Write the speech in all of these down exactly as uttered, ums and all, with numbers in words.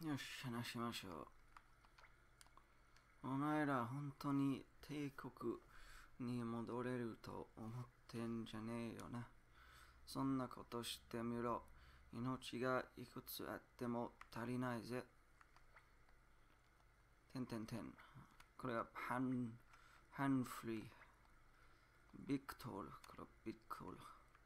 よし、話しましょう。お前ら本当に帝国に戻れると思ってんじゃねえよな。そんなことしてみろ。命がいくつあっても足りないぜ。てんてんてん。これはハン、ハンフリー。ビクトール。これはビクトール。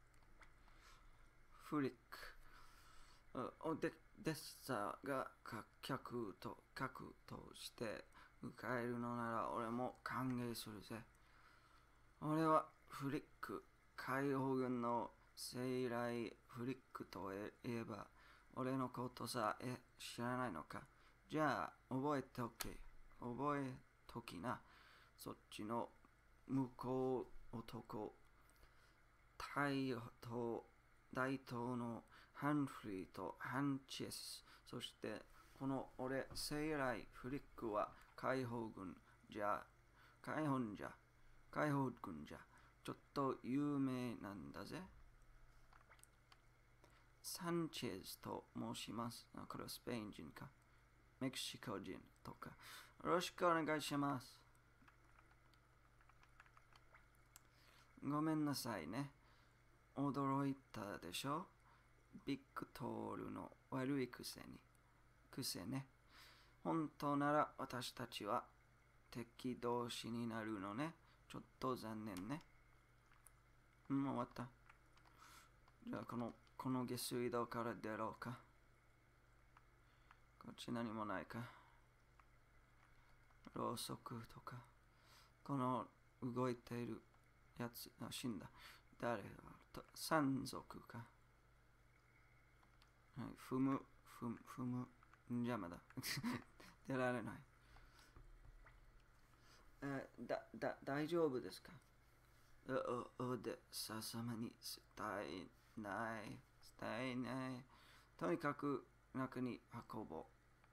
フリック。オデデッサが客と客として迎えるのなら俺も歓迎するぜ。俺はフリック、解放軍の生来フリックといえば俺のことさえ知らないのか。じゃあ覚えておけ。覚えときな。そっちの向こう男、大統大統のハンフリーとハンチェス、そしてこの俺、生来フリックは解放軍じゃ、解放じゃ、解放軍じゃ、ちょっと有名なんだぜ。サンチェスと申します。これはスペイン人か、メキシコ人とか。よろしくお願いします。ごめんなさいね。驚いたでしょ。ビクトールの悪い癖に。癖ね。本当なら私たちは敵同士になるのね。ちょっと残念ね。うん、終わった。じゃあこの、この下水道から出ろうか。こっち何もないか。ろうそくとか。この動いているやつ、あ、死んだ。誰だと山賊か。はい、踏む、踏む、踏む。邪魔だ。出られない。えだ、だ、大丈夫ですか。お、おで、ささまに伝えない、伝えない。とにかく中に運ぼう。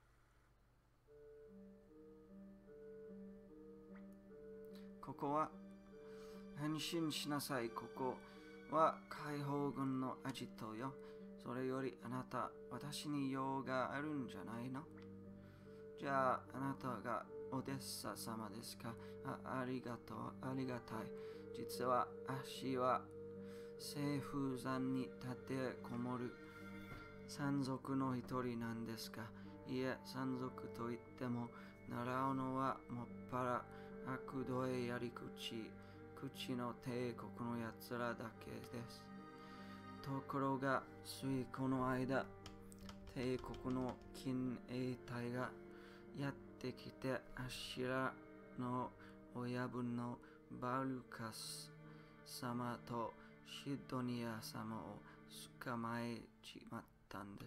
ここは変身しなさい。ここは解放軍のアジトよ。それよりあなた、私に用があるんじゃないの。じゃあ、あなたがオデッサ様ですか。 あ, ありがとう、ありがたい。実は足は西風山に立てこもる山賊の一人なんですか。いえ、山賊といっても習うのはもっぱら悪どいやり口、口の帝国のやつらだけです。ところが、ついこの間、帝国の近衛隊がやってきて、あしらの親分のバルカス様とシドニア様を捕まえちまったんです。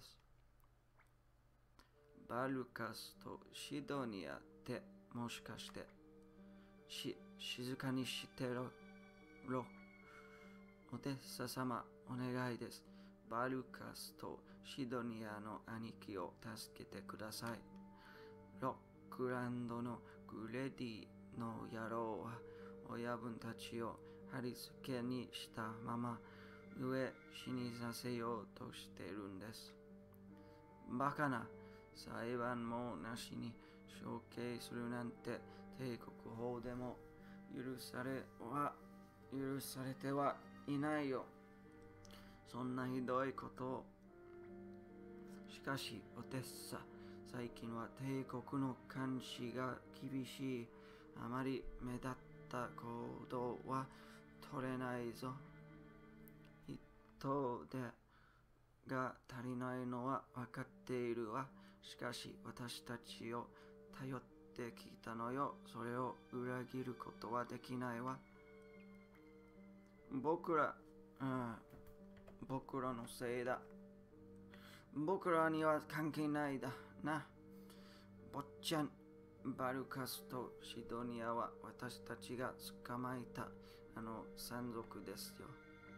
バルカスとシドニアってもしかしてし静かにしてろ。オデッサ様、お願いです。バルカスとシドニアの兄貴を助けてください。ロックランドのグレディの野郎は親分たちを貼り付けにしたまま上死にさせようとしているんです。バカな。裁判もなしに処刑するなんて帝国法でも許されは許されてはいないよ。そんなひどいことを。しかしオテッサ、最近は帝国の監視が厳しい。あまり目立った行動は取れないぞ。人手が足りないのは分かっているわ。しかし私たちを頼ってきたのよ。それを裏切ることはできないわ。僕ら、うん、僕らのせいだ。僕らには関係ないだな。坊ちゃん、バルカスとシドニアは私たちが捕まえたあの山賊ですよ。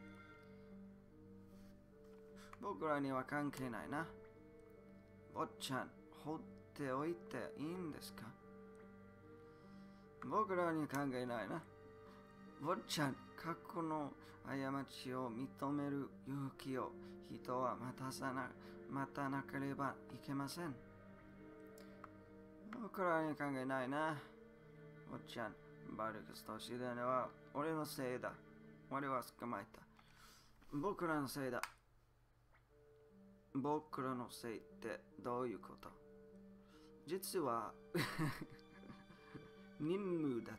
僕らには関係ないな。坊ちゃん、放っておいていいんですか。僕らに関係ないな。坊ちゃん、過去の過ちを認める勇気を人は待たさな、待たなければいけません。 僕らに関係ないな。おっちゃん、バルクスとシドニアは俺のせいだ。俺は捕まえた。僕らのせいだ。僕らのせいってどういうこと？実は任務だった。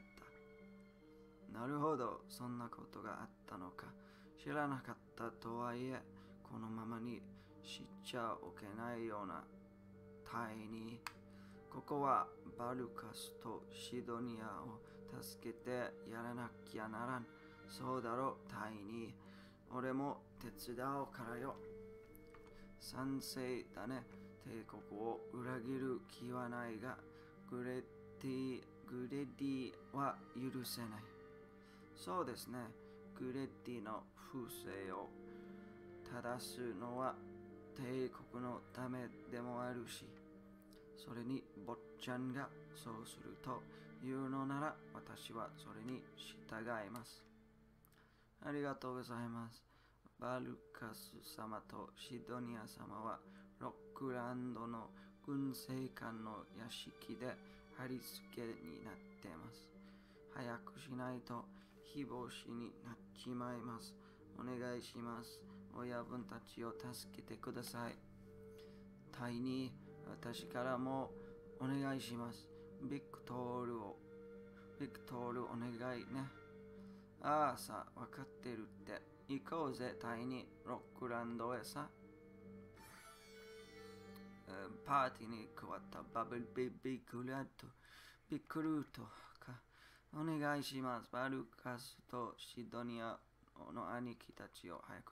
なるほど、そんなことがあったのか。知らなかったとはいえ、このままに知っちゃおけないような隊に、ここはバルカスとシドニアを助けてやらなきゃならん。そうだろ、隊に。俺も手伝おうからよ。賛成だね。帝国を裏切る気はないが、グレディ、グレディは許せない。そうですね。グレディの不正を正すのは帝国のためでもあるし、それに坊ちゃんがそうするというのなら私はそれに従います。ありがとうございます。バルカス様とシドニア様はロックランドの軍政官の屋敷で貼り付けになっています。早くしないと非防止になっちまいます。お願いします。親分たちを助けてください。タイに私からもお願いします。ビクトールを、ビクトールお願いね。ああさ、わかってるって。行こうぜ、タイに、ロックランドへさ。パーティーに加わったバブルビビクラット、ビクルートか。お願いします。バルカスとシドニアの兄貴たちを早く。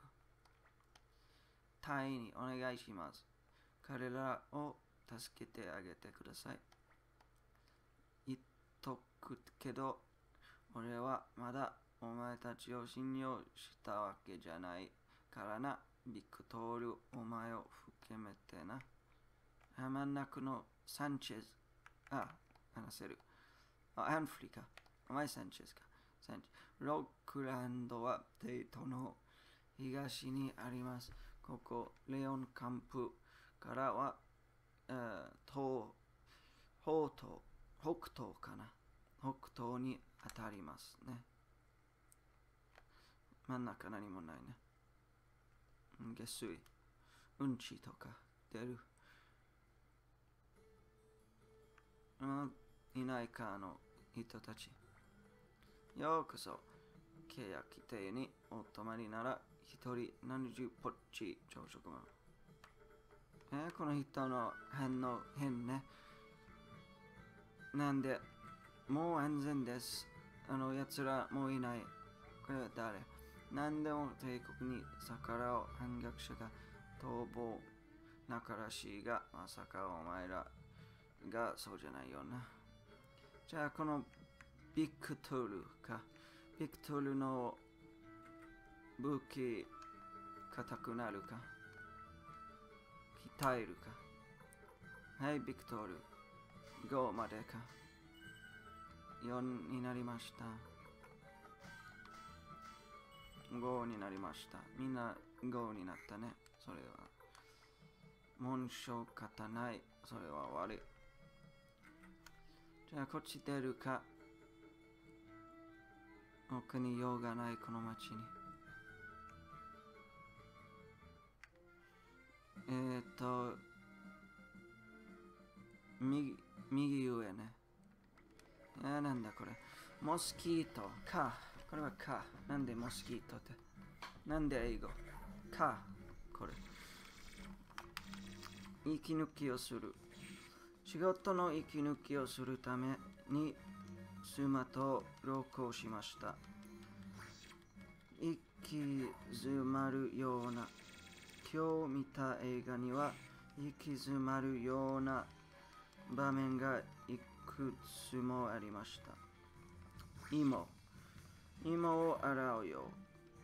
タイにお願いします。彼らを助けてあげてください。言っとくけど、俺はまだお前たちを信用したわけじゃないからな。ビクトール、お前を含めてな。真ん中のサンチェズ。あ、話せる。あ、アンフリカ。お前サンチェズか。サンチェズ。ロックランドはデートの東にあります。ここ、レオンカンプからは、えー、東、北東、北東かな。北東に当たりますね。真ん中何もないね。下水、うんちとか出る。うん、いないかの人たち。ようこそ、契約規定にお泊まりなら一人ななじゅうポッチ朝食も。えー、この人の変の変ね。なんで、もう安全です。あの奴らもういない。これは誰？何でも帝国に逆らう反逆者が逃亡なからしいが、まさかお前らがそうじゃないよな。じゃあこのビクトルか。ビクトルの武器硬くなるか。鍛えるか。はい、ビクトル。ごまでか。よんになりました。ごになりました。みんなごになったね。それは。紋章方ない。それは悪い。じゃあこっち出るか。奥に用がないこの町に。えーっと、右、右上ね。えー、なんだこれ。モスキート。か。これはか。なんでモスキートって。なんで英語。か。これ。息抜きをする。仕事の息抜きをするために妻と旅行しました。息詰まるような、今日見た映画には息詰まるような場面がいくつもありました。芋、芋を洗うよ。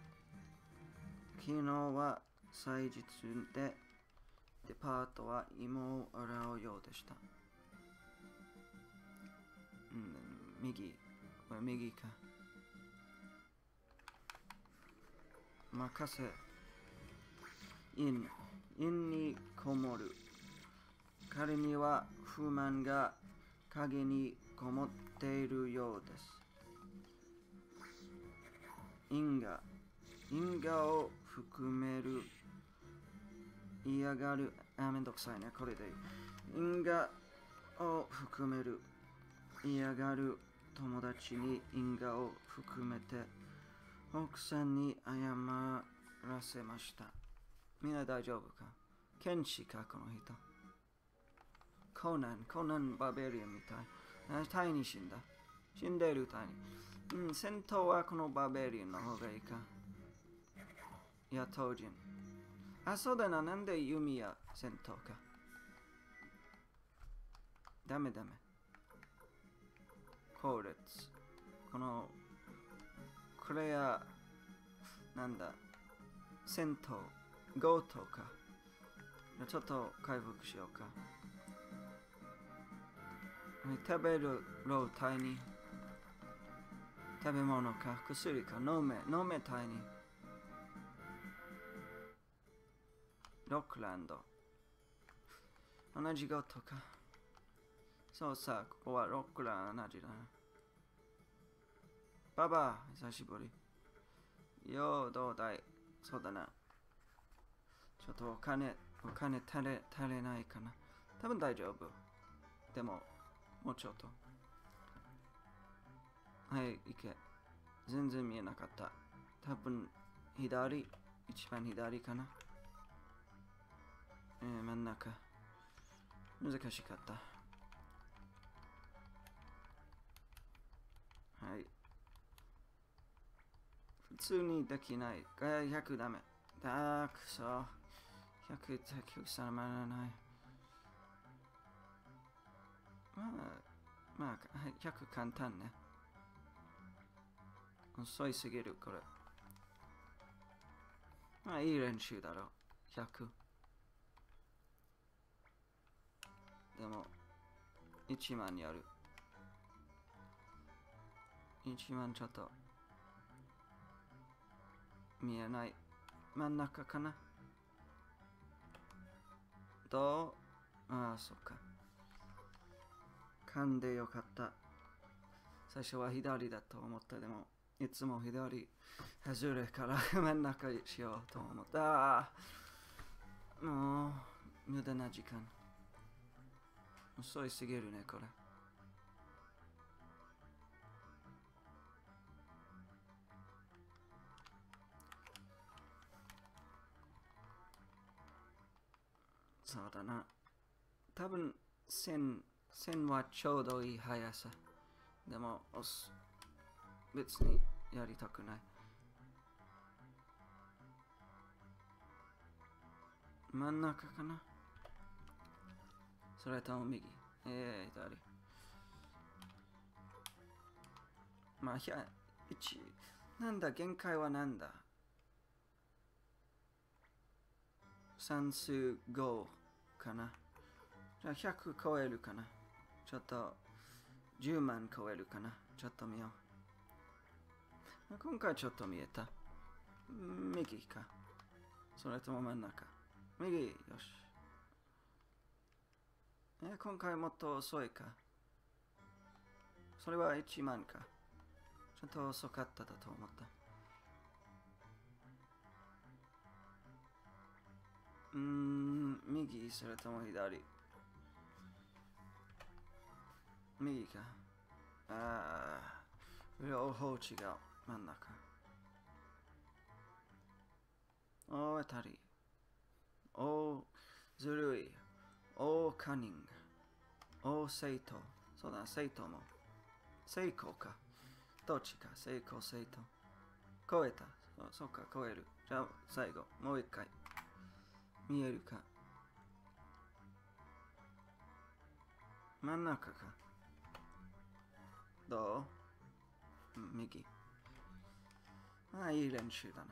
昨日は祭日でデパートは芋を洗うようでした。うん、右、これ右か。任せ。陰、陰にこもる。彼には不満が影にこもっているようです。因果。因果を含める。嫌がる。あ、めんどくさいね。これでいい。因果を含める。嫌がる友達に因果を含めて奥さんに謝らせました。みんな大丈夫か？剣士かこの人。コナン、コナンバーベリアンみたい。タイに死んだ。死んでるタイに。うん、戦闘はこのバーベリアンの方がいいか。野党人。あ、そうだな。なんで弓や戦闘か。ダメダメ。後列。この、クレア、なんだ、戦闘、強盗か。ちょっと回復しようか。食べるロータイに。食べ物か、薬か、飲め、飲めタイに。ロックランド。同じことか。そうさ、ここはロックランド同じだな。ババア、久しぶり。よう、どうだい？そうだな。ちょっとお金、お金足れ、足れないかな。多分大丈夫。でも、もうちょっと。はい、行け。全然見えなかった。多分、左、一番左かな。えー、真ん中。難しかった。はい。普通にできない。ひゃくダメ。だくそ。ひゃくだけ収まらない。まあ、まあ、ひゃく簡単ね。遅いすぎる、これ。まあ、いい練習だろう。ひゃく。でも、いちまんやる。いちまんちょっと。見えない。真ん中かな。どう？ああ、そっか。噛んでよかった。最初は左だと思った。でも、いつも左外れから真ん中にしようと思った。ああ、もう、無駄な時間。遅いすぎるね、これ。そうだな。多分、線、線はちょうどいい速さ。でも、別にやりたくない。真ん中かな？それとも右。えー、左。まあ、ひゃ、いち。なんだ、限界はなんだ？算数ごかな。じゃあひゃく超えるかな。ちょっとじゅうまん超えるかな。ちょっと見よう。今回ちょっと見えた。右か。それとも真ん中。右、よし。え、今回もっと遅いか。それはいちまんか。ちょっと遅かっただと思った。うーん、右、それとも左。右か。ああ、両方違う。真ん中。おー、当たり。おー、ずるい。おー、カニング。おー、生徒。そうだ、生徒も。成功か。どっちか。成功、生徒。超えた。そそうか、超える。じゃあ、最後。もう一回。見えるか。真ん中か。どう？右。まあ、いい練習だ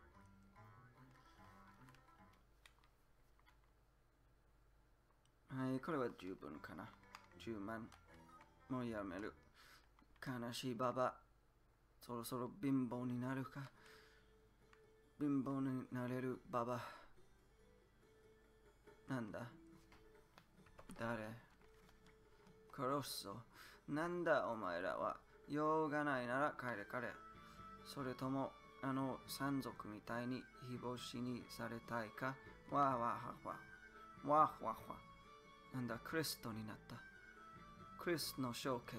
な。はい、これは十分かな。じゅうまん。もうやめる。悲しいババ。そろそろ貧乏になるか。貧乏になれるババ。なんだ？誰？ 殺すぞ。なんだお前らは。用がないなら帰れ帰れ。それとも、あの山賊みたいに日干しにされたいか。わーわーはわ。わーわーわ。なんだ、クリストになった。クリストの処刑。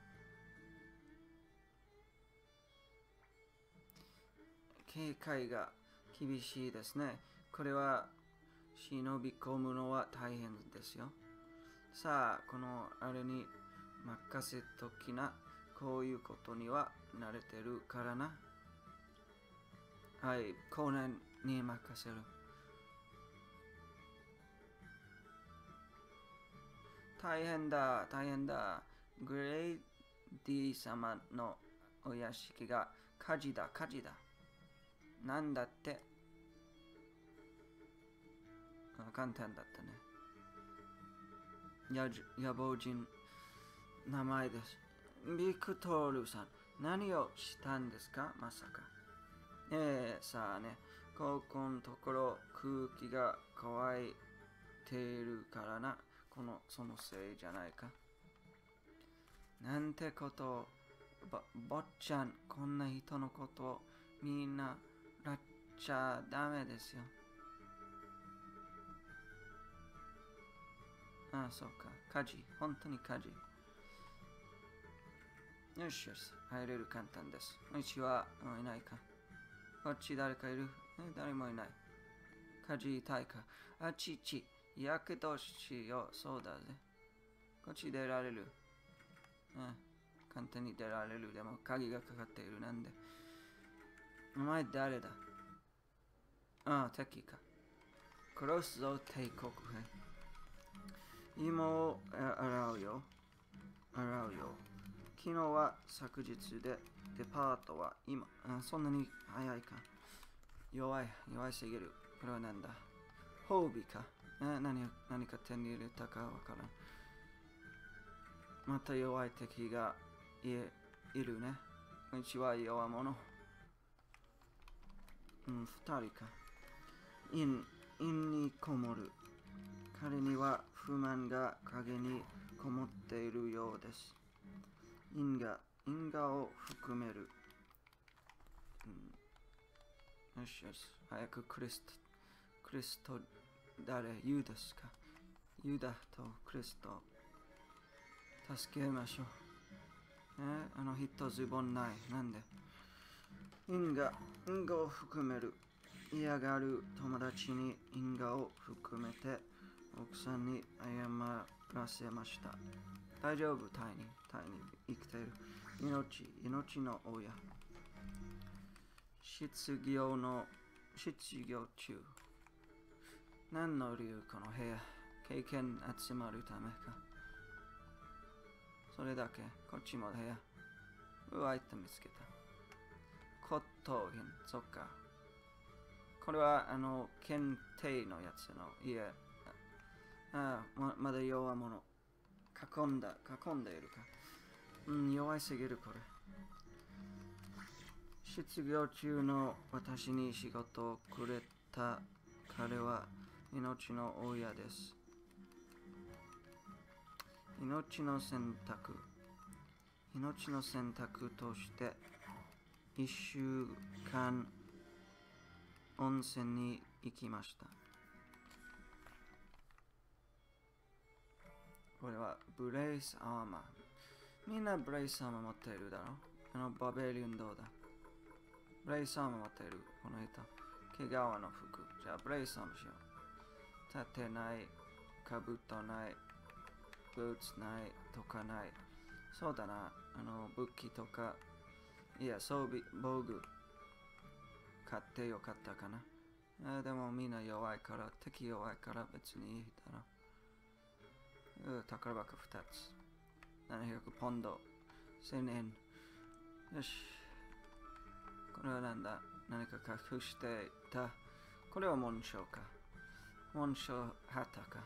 警戒が厳しいですね。これは忍び込むのは大変ですよ。さあ、このあれに任せときな。こういうことには慣れてるからな。はい、コナンに任せる。大変だ、大変だ。グレイディ様のお屋敷が火事だ、火事だ。なんだって。あ、簡単だったね。やじ野望人、名前です。ビクトールさん、何をしたんですかまさか。ええー、さあね、ここのところ空気が乾いているからな。この、そのせいじゃないか。なんてことを、ぼ、坊ちゃん、こんな人のことをみんならっちゃダメですよ。ああ、そうか。火事。本当に火事。よしよし。入れる簡単です。うちは、もういないか。こっち誰かいる？え、誰もいない。火事痛いか。あちち。やけどしよう。そうだぜ。こっち出られる。うん。簡単に出られる。でも鍵がかかっている。なんで。お前誰だ？ああ、敵か。殺すぞ、帝国兵。芋を洗うよ。洗うよ。昨日は昨日で、デパートは今、あ、そんなに早いか。弱い、弱いすぎる。これはなんだ。褒美か。え、何、何か手に入れたかわからん。また弱い敵がい、いるね。うちは弱者。うん、二人か。陰、陰にこもる。彼には不満が影にこもっているようです。因果、因果を含める。うん、よしよし。早くクリスト、クリスト、誰、ユダスか。ユダとクリスト、助けましょう。え、あの人ズボンない。なんで？因果、因果を含める。嫌がる友達に因果を含めて奥さんに謝らせました。大丈夫、タイに、タイに生きている。命、命の親。失業の、失業中。何の理由この部屋。経験集まるためか。それだけ。こっちも部屋。うわ、いった見つけた。骨董品。そっか。これは、あの、検定のやつの家。ああ、ま、まだ弱者。囲んだ、囲んでいるか。うん、弱いすぎる、これ。失業中の私に仕事をくれた彼は命の親です。命の選択。命の選択として一週間温泉に行きました。これはブレイスアーマー。みんなブレイスアーマー持っているだろう。あのバベリオンどうだ。ブレイスアーマー持っている。この人。毛皮の服。じゃあブレイスアーマーしよう。盾ない。かぶとない。ブーツない。とかない。そうだな。あの武器とか。いや、装備、防具。買ってよかったかな。あ、でもみんな弱いから、敵弱いから別にいいだろう。宝箱ふたつ。ななひゃくポンド。せんえん。よし。これはなんだ。何か隠していた。これは紋章か。紋章旗か。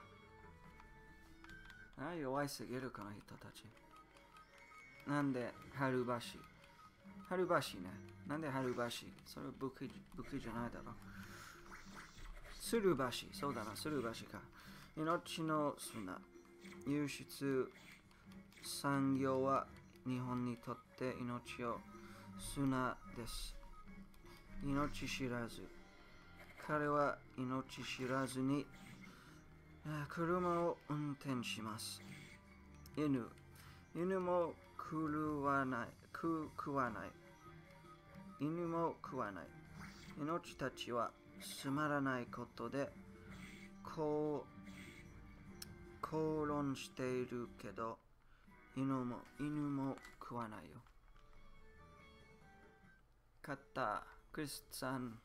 あ、弱いすぎるこの人たち。なんで春橋。春橋ね。なんで春橋。それは武器、武器じゃないだろう。鶴橋。そうだな、鶴橋か。命の砂。輸出産業は日本にとって命を砂です。命知らず。彼は命知らずに車を運転します。犬。犬も食わない。食食わない。犬も食わない。命たちはつまらないことでこう口論しているけど、犬も犬も食わないよ。勝った。クリスさん。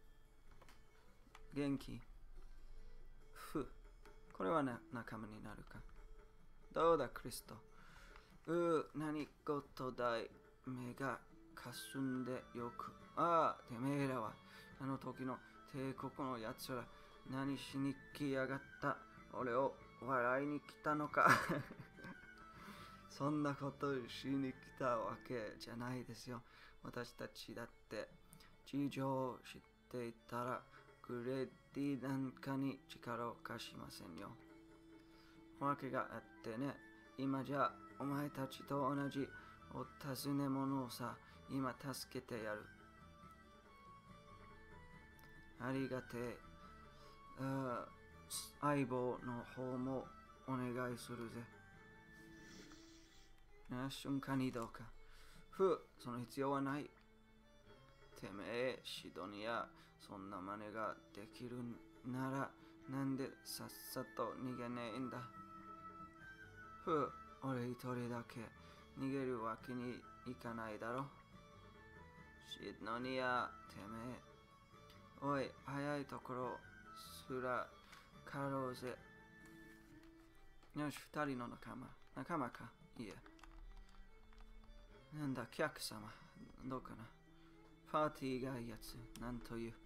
元気。ふ。これはな仲間になるか。どうだ、クリスト。う、何事だい。目がかすんでよく。ああ、てめえらは、あの時の帝国のやつら、何しに来やがった。俺を笑いに来たのか。そんなことしに来たわけじゃないですよ。私たちだって事情を知っていたらグレッディなんかに力を貸しませんよ。わけがあってね。今じゃお前たちと同じお尋ね者をさ、今助けてやる。ありがてえ。相棒の方もお願いするぜ。瞬間にどうか。ふ、その必要はない。てめえ、シドニア、そんな真似ができるなら、なんでさっさと逃げねえんだ。ふ、俺一人だけ逃げるわけにいかないだろ。シドニア、てめえ。おい、早いところすらかろうぜ。よし、二人の仲間。仲間か。いえ。なんだ、客様。どうかな。パーティーがいいやつ。なんという。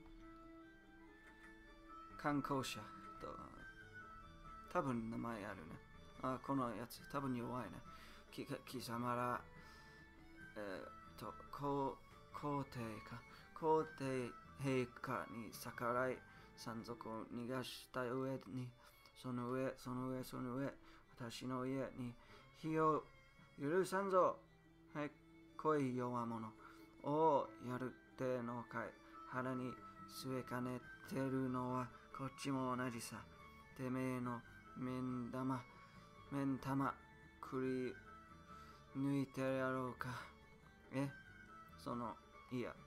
観光者と。多分名前あるね。あ、このやつ。多分弱いね。き貴様ら、えー、と、皇皇帝か。皇帝陛下に逆らい、山賊を逃がした上に、その上、その上、その上、私の家に火を許さんぞ。はい、来い弱者。おお、やるってのかい。腹に据えかねてるのはこっちも同じさ。てめえの目ん玉、目ん玉、くり抜いてやろうか。え、その、いや。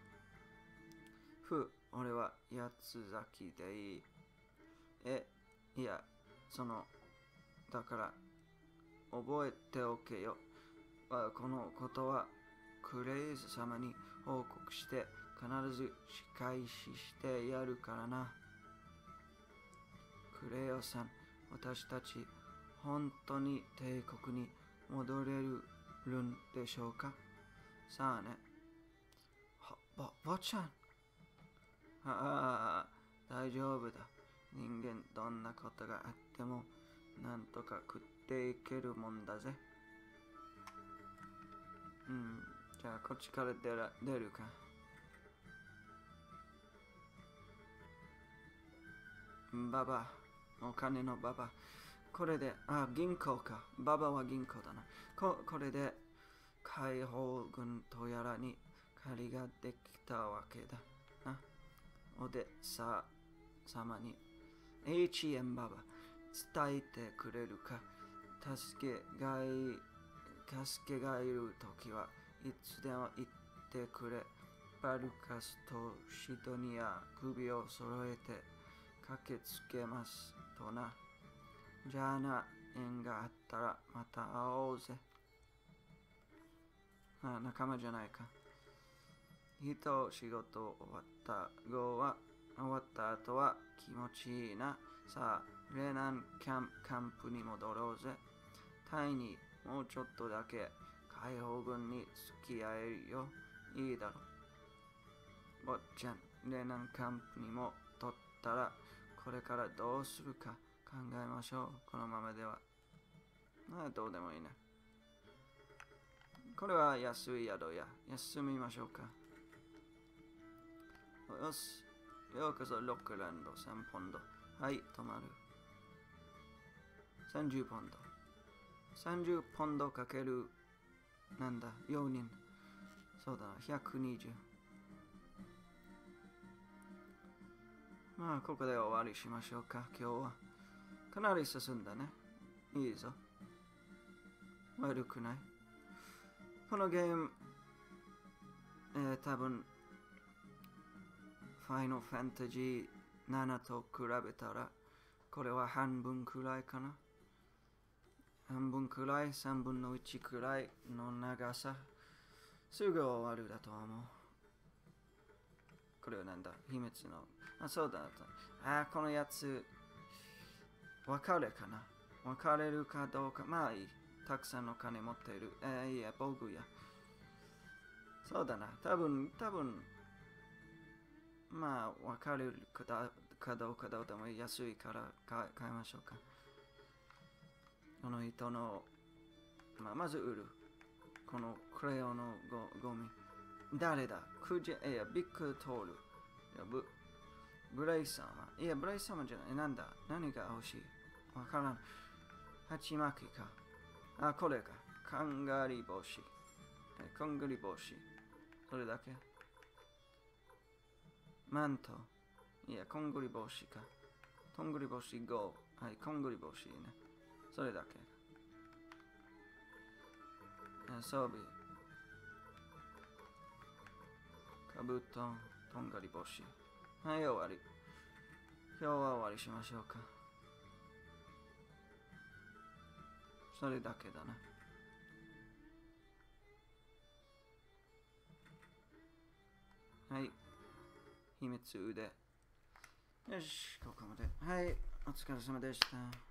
ふ、俺は八つ咲きでいい。え、いや、その、だから、覚えておけよ。このことはクレイズ様に報告して必ず仕返ししてやるからな。クレイオさん、私たち本当に帝国に戻れるんでしょうか。さあね。ぼ、ぼちゃん。ああ、大丈夫だ。人間どんなことがあってもなんとか食っていけるもんだぜ。うん、じゃあこっちから出ら出るか。ババ、お金のババ。これで、あ、銀行か。ババは銀行だな。ここれで解放軍とやらに借りができたわけだな。おでさ様に エイチエム ババ伝えてくれるか。助けがい助けがいるときはいつでも言ってくれ。バルカスとシドニア首を揃えて駆けつけますとな。じゃあな、縁があったらまた会おうぜ。あ、仲間じゃないか。人仕事終わった後は終わった後は気持ちいいな。さあ、レナンキャンプキャンプに戻ろうぜ。タイにもうちょっとだけ解放軍に付き合えるよ。いいだろう。坊ちゃん、レナンキャンプにも取ったらこれからどうするか考えましょう。このままでは。まあ、どうでもいいね。これは安い宿や。休みましょうか。よし。ようこそロックランドさんポンド。はい、泊まる。さんじゅうポンド。 さんじゅうポンドかける、なんだ、よにん。そうだな、ひゃくにじゅう。まあ、ここで終わりしましょうか、今日は。かなり進んだね。いいぞ。悪くない。このゲーム、えー、多分、ファイナルファンタジーななと比べたら、これは半分くらいかな。半分くらい、さんぶんのいちくらいの長さ。すぐ終わるだと思う。これはなんだ、秘密の。あ、そうだった。あ、このやつ、別れかな。別れるかどうか。まあいい。たくさんの金持っている。えー、いや、僕や。そうだな。多分、多分、まあ、別れるかどうかどうかも安いから買いましょうか。この人の、まあ、まず売る。このクレヨンのゴゴミ。誰だクジャ、いや、ビッグトール。いや、ブ、ブレイ様。いや、ブレイ様じゃない。なんだ何が欲しいわからん。鉢巻きか。あ、これか。カンガリ帽子。カンガリ帽子。それだけ。マント。いや、コングリ帽子か。トングリ帽子ご。はい、コングリ帽子ね。それだけ。装備。かぶと、とんがり帽子。はい、終わり。今日は終わりしましょうか。それだけだな。はい。秘密腕。よし、ここまで。はい、お疲れ様でした。